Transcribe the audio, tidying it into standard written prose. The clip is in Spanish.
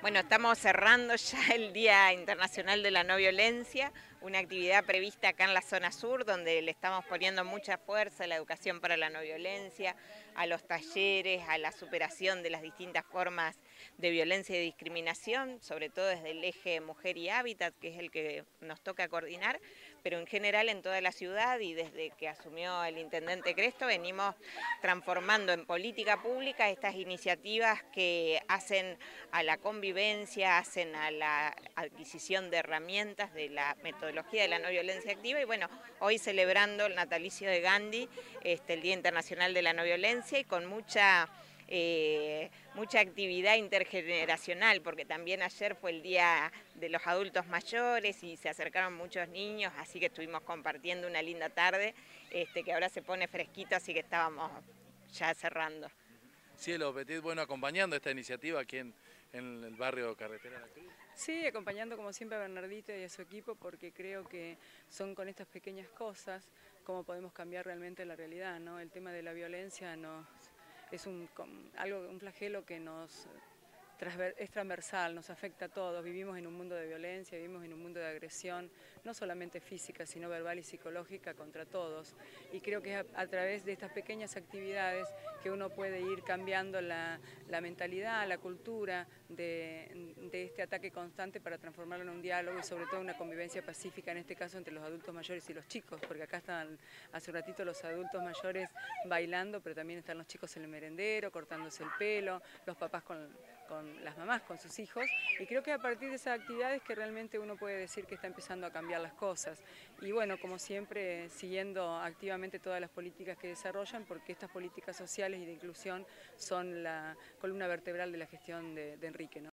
Bueno, estamos cerrando ya el Día Internacional de la No Violencia, una actividad prevista acá en la zona sur, donde le estamos poniendo mucha fuerza a la educación para la no violencia, a los talleres, a la superación de las distintas formas de violencia y discriminación, sobre todo desde el eje mujer y hábitat, que es el que nos toca coordinar, pero en general en toda la ciudad, y desde que asumió el intendente Cresto venimos transformando en política pública estas iniciativas que hacen a la convivencia, hacen a la adquisición de herramientas de la metodología de la no violencia activa. Y bueno, hoy celebrando el natalicio de Gandhi, el Día Internacional de la No Violencia, y con mucha actividad intergeneracional, porque también ayer fue el Día de los Adultos Mayores y se acercaron muchos niños, así que estuvimos compartiendo una linda tarde, que ahora se pone fresquito, así que estábamos ya cerrando. Cielo Petit, bueno, acompañando esta iniciativa aquí en el barrio Carretera La Cruz. Sí, acompañando como siempre a Bernardito y a su equipo, porque creo que son con estas pequeñas cosas como podemos cambiar realmente la realidad, ¿no? El tema de la violencia es un flagelo que es transversal, nos afecta a todos. Vivimos en un mundo de violencia, vivimos en un mundo de agresión, no solamente física, sino verbal y psicológica contra todos. Y creo que es a través de estas pequeñas actividades que uno puede ir cambiando la mentalidad, la cultura de este ataque constante para transformarlo en un diálogo y sobre todo una convivencia pacífica, en este caso entre los adultos mayores y los chicos, porque acá están hace un ratito los adultos mayores bailando, pero también están los chicos en el merendero, cortándose el pelo, los papás con las mamás, con sus hijos, y creo que a partir de esas actividades que realmente uno puede decir que está empezando a cambiar las cosas. Y bueno, como siempre, siguiendo activamente todas las políticas que desarrollan, porque estas políticas sociales y de inclusión son la columna vertebral de la gestión de Enrique, ¿no?